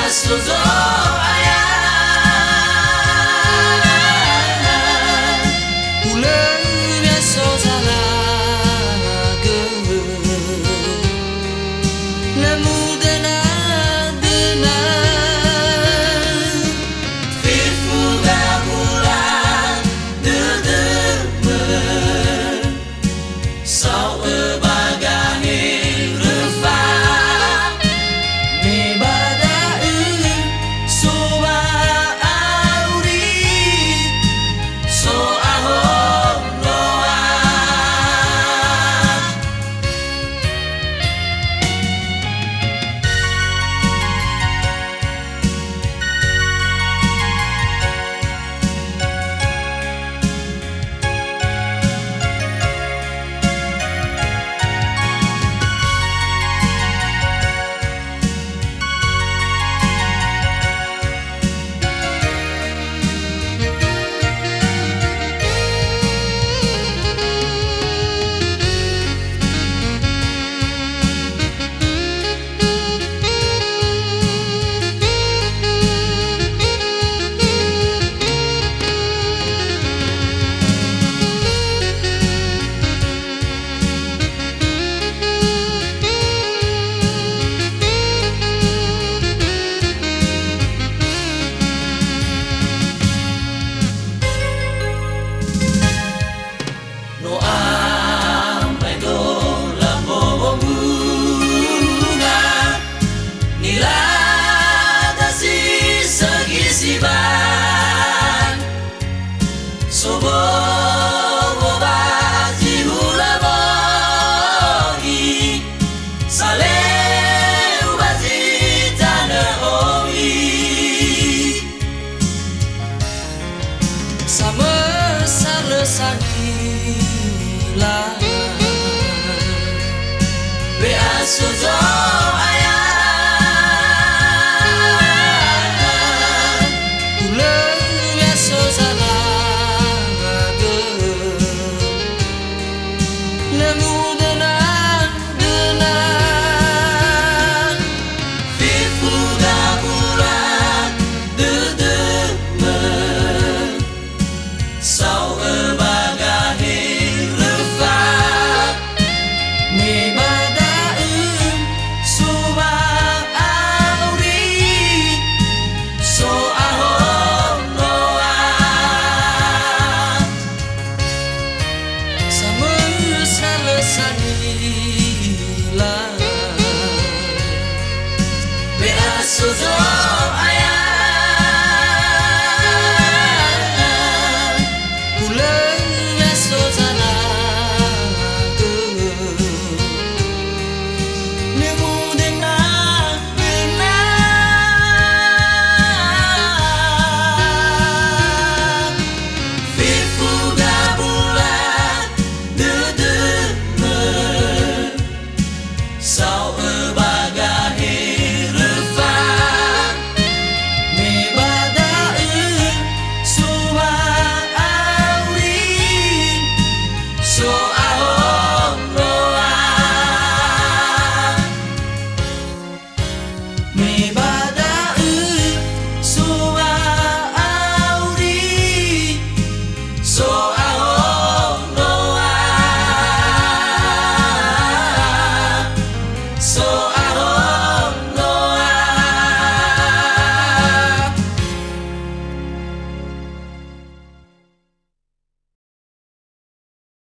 Suzo ayah Ulang biasa zalaga Lamu dana Fifu gabulan dedeme Sau ebagahe refa Me badai soba auri So ahom doa No amai do lambo bunga Nila dasi segi siban Sobo baji hula bogi Sale ubazi tana omi Sama salesangila Bea suzo ayah Ulang biasa zalaga Lamu dana Fifu gabulan dedeme Sau ebagahe refa Me badai soba auri So ahom doa Sama salesangila Bea suzo ayah Ulang biasa zalaga Nemu denang Fifu gabulan dedeme Sau ebagahe